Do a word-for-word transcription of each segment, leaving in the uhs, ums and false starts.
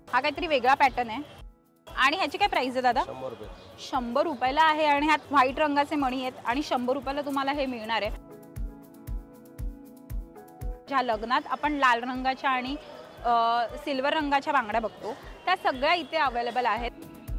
हा काहीतरी वेगळा पॅटर्न आहे आणि ह्याची काय प्राइस आहे दादा? शंभर रुपये शंभर रुपयाला आहे आणि ह्यात व्हाईट रंगाचे मणी आहेत आणि शंभर रुपयाला तुम्हाला हे मिळणार आहे। ज्या लग्नात आपण लाल रंगाच्या आणि सिल्वर रंगाच्या बांगड्या बघतो त्या सगळ्या इथे अवेलेबल आहेत।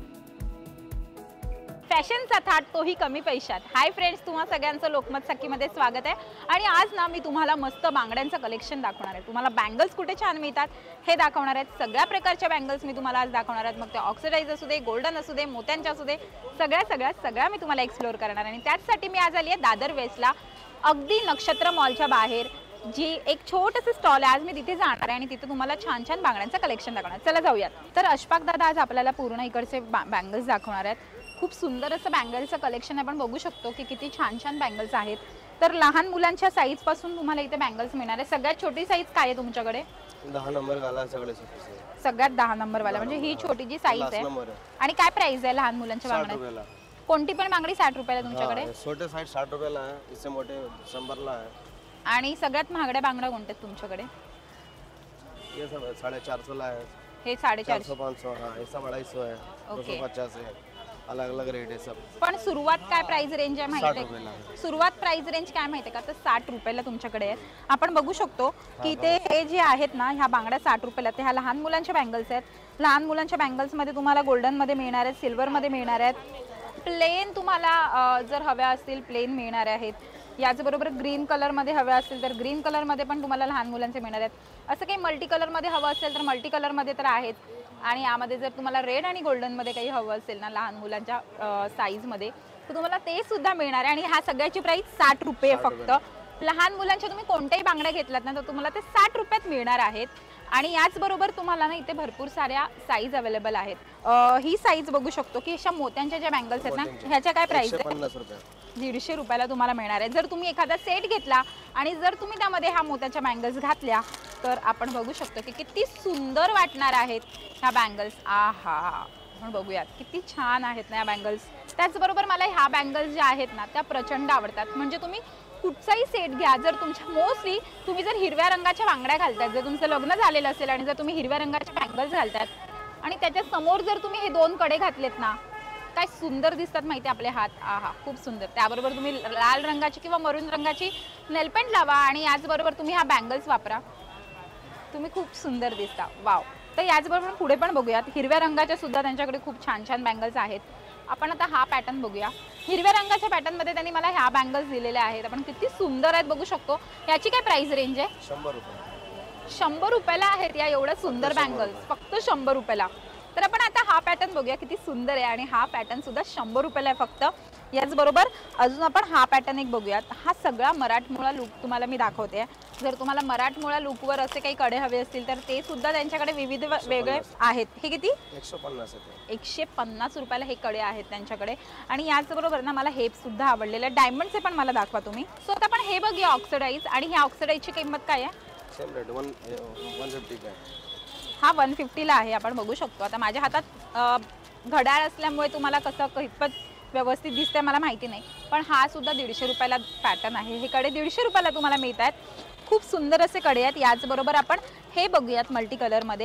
फॅशनचा थाट तोही कमी पैशात। हाय फ्रेंड्स, तुम्हा सगळ्यांचं लोकमत सखीमध्ये स्वागत आहे आणि आज ना मी तुम्हाला मस्त बांगड्यांचं कलेक्शन दाखवणार आहे। तुम्हाला बँगल्स कुठे छान मिळतात हे दाखवणार आहेत। सगळ्या प्रकारच्या बँगल्स मी तुम्हाला आज दाखवणार आहेत, मग ते ऑक्सिडाइज असू दे, गोल्डन असू दे, मोत्यांच्या असू दे, सगळ्या सगळ्या सगळ्या मी तुम्हाला एक्सप्लोर करणार आहे। आणि त्याचसाठी मी आज आली आहे दादर वेस्टला, अगदी नक्षत्र मॉलच्या बाहेर जी एक छोटंसं स्टॉल आहे। आज मी तिथे जाणार आहे आणि तिथे तुम्हाला छान छान बांगड्यांचं कलेक्शन दाखवणार। चला जाऊयात। तर अशफाक दादा आज आपल्याला पूर्ण इकडचे बँगल्स दाखवणार आहेत। खूप सुंदर असं बँगल्सचं कलेक्शन आपण बघू शकतो की किती छान छान बँगल्स आहेत। तर लहान मुलांच्या साईज पासून तुम्हाला इथे बँगल्स मिळणार आहे। सगळ्यात छोटी साईज काय आहे तुमच्याकडे? दहा नंबर वाला सगळे सगळ्यात दहा नंबर वाला, म्हणजे ही छोटी जी साईज आहे। आणि काय प्राइस आहे लहान मुलांच्या बांगड्या? कोणती पण बांगडी साठ रुपयाला तुमच्याकडे? छोटे साईज साठ रुपयाला आहे, इससे मोठे शंभरला आहे। आणि सगळ्यात महागड्या बांगड्या कोणत्या आहेत तुमच्याकडे? ये सब साढ़े चार सौ ला है, हे साडेचार सौ पाँच सौ हाँ, ऐसा बड़ा सौ है, दो सौ पचास है, अलग अलग रेट है सब। पण सुरुवात काय प्राइस रेंज आहे माहिती आहे? सुरुवात प्राइस रेंज काय माहिती आहे का? तर साठ रुपयाला तुमच्याकडे आहे। आपण बघू शकतो की ते हे जे आहेत ना, ह्या बांगड्या साठ रुपयाला, ते ह्या लहान मुलांच्या बँगल्स आहेत। लहान मुलांच्या बँगल्स मध्ये तुम्हाला गोल्डन मध्ये मिळणार आहेत, सिल्वर मध्ये मिळणार आहेत, प्लेन तुम्हाला जर हव्या असतील प्लेन मिळणार आहेत। याचबरोबर ग्रीन कलर मध्ये हव्या असतील तर ग्रीन कलर मध्ये पण तुम्हाला लहान मुलांचे मिळणार आहेत। असं काही मल्टी कलर मध्ये हवं असेल तर मल्टी कलर मध्ये तर आहेत। आणि यामध्ये जर तुम्हाला रेड आणि गोल्डन मध्ये काही हवं असेल ना लहान मुलांच्या साईज मध्ये तर तुम्हाला ते सुद्धा मिळणार आहे। आणि ह्या सगळ्याची प्राइस साठ रुपये फक्त। लहान मुलांच्या तुम्ही कोणत्याही बांगड्या घेतलात ना तर तुम्हाला ते साठ रुपयात मिळणार आहेत। आणि याचबरोबर तुम्हाला ना इथे भरपूर साऱ्या साईज अवेलेबल आहेत। ही साईज बघू शकतो की अशा मोत्यांच्या ज्या बँगल्स आहेत ना ह्याच्या काय प्राइस आहे? दीडशे रुपयाला तुम्हाला मिळणार आहे। जर तुम्ही एखादा सेट घेतला आणि जर तुम्ही त्यामध्ये ह्या मोत्याच्या बँगल्स घातल्या तर आपण बघू शकतो की किती सुंदर वाटणार आहेत ह्या बँगल्स। आहा, आपण बघूयात किती छान आहेत ना या बँगल्स। त्याचबरोबर मला ह्या बँगल्स ज्या आहेत ना त्या प्रचंड आवडतात। म्हणजे तुम्ही कुठचाही सेट घ्या, जर तुमच्या मोस्टली तुम्ही जर हिरव्या रंगाच्या बांगड्या घालतात, जर तुमचं लग्न झालेलं असेल आणि जर तुम्ही हिरव्या रंगाच्या बँगल्स घालतात आणि त्याच्या समोर जर तुम्ही हे दोन कडे घातलेत ना, काय सुंदर दिसतात माहिती आपले हात। आहा, खूप सुंदर। त्याबरोबर तुम्ही लाल रंगाची किंवा मरून रंगाची नेलपेंट लावा आणि याचबरोबर तुम्ही हा बँगल्स वापरा, तुम्ही खूप सुंदर दिसता। वाव। तर याचबरोबर पुढे पण बघूयात, हिरव्या रंगाच्या सुद्धा त्यांच्याकडे खूप छान छान बँगल्स आहेत। आपण आता हा पॅटर्न बघूया। हिरव्या रंगाच्या पॅटर्न मध्ये त्यांनी मला ह्या बँगल्स दिलेल्या आहेत। आपण किती सुंदर आहेत बघू शकतो। याची काय प्राइस रेंज आहे? शंभर रुपये शंभर रुपयाला आहेत या एवढ्या सुंदर बँगल्स, फक्त शंभर रुपयाला। तर आपण आता हा पॅटर्न बघूया, किती सुंदर आहे आणि हा पॅटर्न सुद्धा शंभर रुपयाला आहे फक्त। याचबरोबर अजून आपण हा पॅटर्न एक बघूयात। हा सगळा मराठमोळा लुक तुम्हाला मी दाखवते। जर तुम्हाला मराठमोळा लुकवर असे काही कडे हवे असतील तर ते सुद्धा त्यांच्याकडे विविध वेगळे आहेत। हे किती? एकशे पन्नास एकशे पन्नास रुपयाला हे कडे आहेत त्यांच्याकडे। आणि याचबरोबर ना मला हेप सुद्धा आवडलेले आहे। डायमंडचे पण मला दाखवा तुम्ही। सो आता आपण हे बघूया ऑक्सिडाइज, आणि ह्या ऑक्सिडाइजची किंमत काय आहे? Same rate one one fifty का हा वन फिफ्टीला आहे। आपण बघू शकतो। आता माझ्या हातात घड्याळ असल्यामुळे तुम्हाला कसं कितपत व्यवस्थित दिसतंय मला माहिती नाही, पण हा सुद्धा दीडशे रुपयाला पॅटर्न आहे। हे कडे दीडशे रुपयाला तुम्हाला मिळत आहेत। खूप सुंदर असे कडे आहेत। याचबरोबर आपण हे बघूयात मल्टी कलरमध्ये।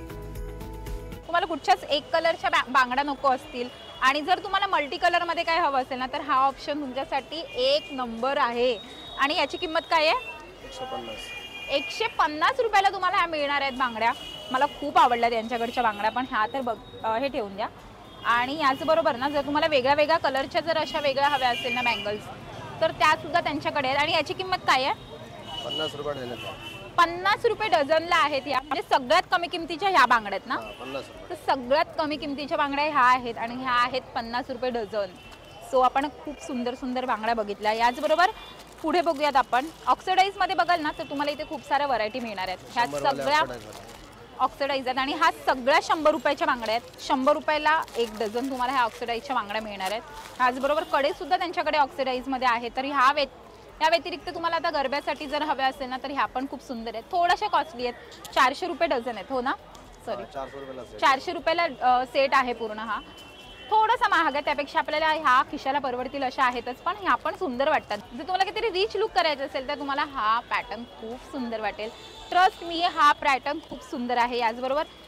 तुम्हाला कुठच्याच एक कलरच्या बांगड्या नको असतील आणि जर तुम्हाला मल्टी कलरमध्ये काय हवं असेल ना तर हा ऑप्शन तुमच्यासाठी एक नंबर आहे। आणि याची किंमत काय आहे? एकशे पन्नास एकशे पन्नास रुपयाला तुम्हाला ह्या मिळणार आहेत बांगड्या। मला खूप आवडल्या त्यांच्याकडच्या बांगड्या, पण ह्या तर बघ हे ठेवून द्या। आणि याचबरोबर ना जर तुम्हाला वेगळ्या वेगळ्या कलरच्या जर अशा वेगळ्या हव्या असेल ना बँगल्स तर त्या सुद्धा त्यांच्याकडे आहेत। आणि याची किंमत काय आहे? पन्नास रुपये डझन पन्नास रुपये डझनला आहेत या। म्हणजे सगळ्यात कमी किमतीच्या ह्या बांगड्या आहेत ना? पन्नास रुपये। तर सगळ्यात कमी किमतीच्या बांगड्या ह्या आहेत आणि ह्या आहेत पन्नास रुपये डझन। सो आपण खूप सुंदर सुंदर बांगड्या बघितल्या। याचबरोबर पुढे बघूयात आपण ऑक्सिडाइज मध्ये बघाल ना तर तुम्हाला इथे खूप साऱ्या व्हरायटी मिळणार आहेत। ह्या सगळ्या ऑक्सिडाइज आहेत आणि हा सगळ्या शंभर रुपयाच्या बांगड्या आहेत। शंभर रुपयाला एक डझन तुम्हाला ह्या ऑक्सिडाइजच्या बांगड्या मिळणार आहेत। त्याचबरोबर कडे सुद्धा त्यांच्याकडे ऑक्सिडाइज मध्ये आहेत। तर ह्या वेत या व्यतिरिक्त तुम्हाला आता गरब्यासाठी जर हव्या असेल ना तर ह्या पण खूप सुंदर आहेत। थोड्याशा कॉस्टली आहेत, चारशे रुपये डझन आहेत। हो ना, सॉरी चारशे रुपयाला सेट आहे पूर्ण। हा थोडासा महाग आहे, त्यापेक्षा आपल्याला ह्या खिशाला परवडतील अशा आहेतच, पण ह्या पण सुंदर वाटतात। जर तुम्हाला काहीतरी रिच लुक करायचं असेल तर तुम्हाला हा पॅटर्न खूप सुंदर वाटेल। ट्रस्ट मी, हा पॅटर्न खूप सुंदर आहे। याचबरोबर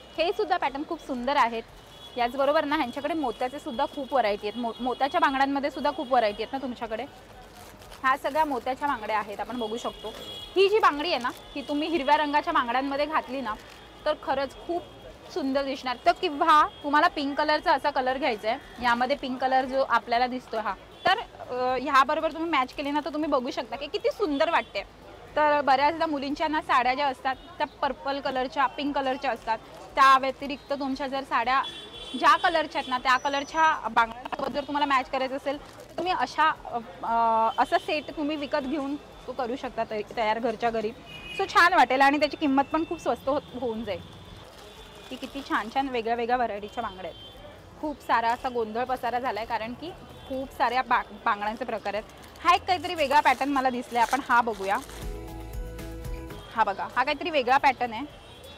हे सुद्धा पॅटर्न खूप सुंदर आहेत. याचबरोबर ना ह्यांच्याकडे मोत्याचे सुद्धा खूप व्हरायटी आहेत. मो मोत्याच्या बांगड्यांमध्ये सुद्धा खूप व्हरायटी आहेत ना तुमच्याकडे. ह्या सगळ्या मोत्याच्या बांगड्या आहेत, आपण बघू शकतो. ही जी बांगडी आहे ना ही तुम्ही हिरव्या रंगाच्या बांगड्यांमध्ये घातली ना तर खरंच खूप सुंदर दिसणार. तर किंवा तुम्हाला पिंक कलरचा असा कलर घ्यायचा आहे, यामध्ये पिंक कलर जो आपल्याला दिसतो हा, तर ह्याबरोबर तुम्ही मॅच केली ना तर तुम्ही बघू शकता की किती सुंदर वाटते. तर बऱ्याचदा मुलींच्या ना साड्या ज्या असतात त्या पर्पल कलरच्या, पिंक कलरच्या असतात. त्या व्यतिरिक्त तुमच्या जर साड्या ज्या कलरच्या आहेत ना त्या कलरच्या बांगड्यांसोबत जर तुम्हाला मॅच करायचं असेल तर तुम्ही अशा असा सेट तुम्ही विकत घेऊन तो करू शकता तयार घरच्या घरी. सो छान वाटेल आणि त्याची किंमत पण खूप स्वस्त हो होऊन जाईल. की किती छान छान वेगळ्या वेगळ्या व्हरायटीच्या बांगड्या आहेत. खूप सारा असा गोंधळ पसारा झाला आहे कारण की खूप साऱ्या बा बांगड्यांचे प्रकार आहेत. हा एक काहीतरी वेगळा पॅटर्न मला दिसला, आपण हा बघूया. हा बघा, हा काहीतरी वेगळा पॅटर्न आहे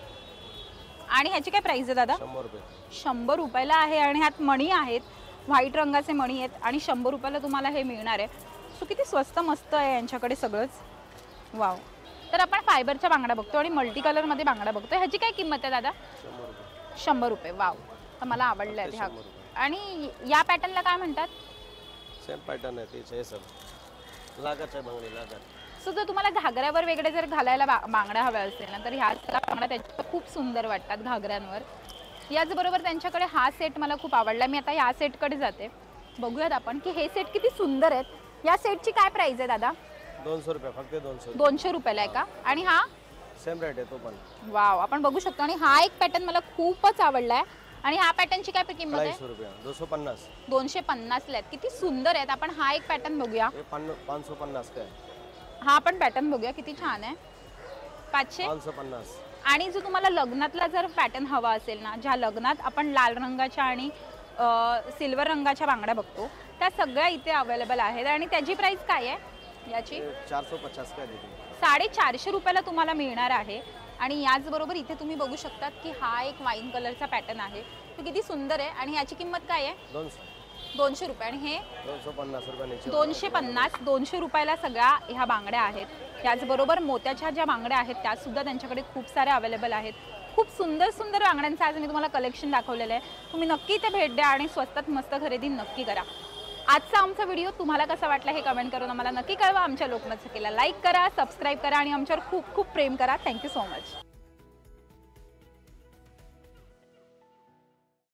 आणि ह्याची काय प्राइस आहे दादा? शंभर रुपये. शंभर रुपयाला आहे आणि ह्यात मणी आहेत, व्हाईट रंगाचे मणी आहेत आणि शंभर रुपयाला तुम्हाला हे मिळणार आहे. सो किती स्वस्त मस्त आहे यांच्याकडे सगळंच. वाव. तर आपण फायबरच्या बांगड्या बघतो आणि मल्टी कलरमध्ये बांगड्या बघतो. ह्याची काय किंमत आहे दादा? शंभर रुपये. शंभर रुपये. वाव. तर मला आवडलं आहे हा. आणि या पॅटर्नला काय म्हणतात? सेम पॅटर्न आहे तेच आहे सर. लागत आहे बांगडी लागत. सो जर तुम्हाला घागऱ्यावर वेगळे जर घालायला बा बांगड्या हव्या असेल ना तर ह्या सगळ्या बांगड्या त्याच्या खूप सुंदर वाटतात घागऱ्यांवर. याचबरोबर त्यांच्याकडे हा सेट मला खूप आवडला. मी आता या सेटकडे जाते. बघूयात आपण की हे सेट किती सुंदर आहेत. या सेटची काय प्राइस आहे दादा? दोनशे रुपये फक्त. दोनशे दोनशे रुपयाला आहे का? आणि हा सेम रेट आहे तो पण. वाव. आपण बघू शकतो आणि हा एक पॅटर्न मला खूपच आवडला आहे. आणि ह्या पॅटर्नची काय किंमत आहे? चाळीस रुपये. दोनशे पन्नास. दोनशे पन्नास ला आहेत. किती सुंदर आहेत. आपण हा एक पॅटर्न बघूया. पाचशे पन्नास काय? हा पण पॅटर्न बघूया किती छान आहे. पाचशे पन्नास. आणि जो तुम्हाला लग्नातला जर पॅटर्न हवा असेल ना, ज्या लग्नात आपण लाल रंगाच्या आणि सिल्वर रंगाच्या बांगड्या बघतो त्या सगळ्या इथे अवेलेबल आहेत. आणि त्याची प्राइस काय आहे याची? चारशे पचास काय देते. साडेचारशे रुपयाला तुम्हाला मिळणार आहे. आणि याचबरोबर इथे तुम्ही बघू शकतात की हा एक वाईन कलरचा पॅटर्न आहे. तो किती सुंदर आहे. आणि याची किंमत काय आहे? दोनशे. दोनशे रुपये. आणि हे दोनशे पन्नास रुपये. दोनशे पन्नास. दोनशे रुपयाला सगळ्या ह्या बांगड्या आहेत. त्याचबरोबर मोत्याच्या ज्या बांगड्या आहेत त्या सुद्धा त्यांच्याकडे खूप साऱ्या अवेलेबल आहेत. खूप सुंदर सुंदर बांगड्यांचं आज मी तुम्हाला कलेक्शन दाखवलेलं आहे. तुम्ही नक्की इथे भेट द्या आणि स्वस्तात मस्त खरेदी नक्की करा. आजचा आमचा व्हिडिओ तुम्हाला कसा वाटला हे कमेंट करून आम्हाला नक्की कळवा. आमच्या लोकमत चॅनेलला लाईक करा, सबस्क्राईब करा आणि आमच्यावर खूप खूप प्रेम करा. Thank you so much.